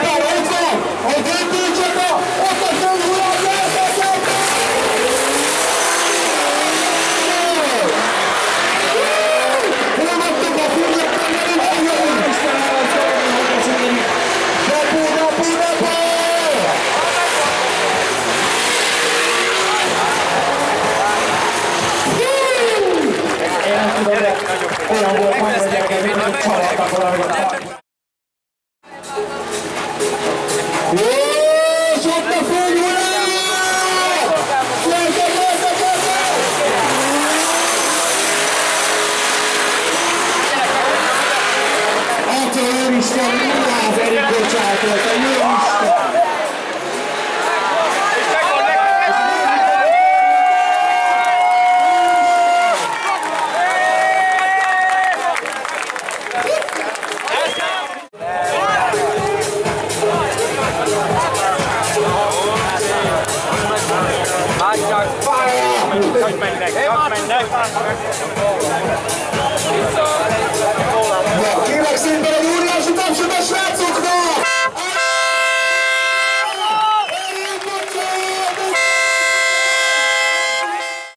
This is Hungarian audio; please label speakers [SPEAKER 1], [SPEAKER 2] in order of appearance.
[SPEAKER 1] Olyan volt majd, hogy engem mindig csaláltak valamit. És ott a főgyulát! Atya Úristen, az Eryk Goczaltól, te jó Isten!
[SPEAKER 2] Hogy mennek,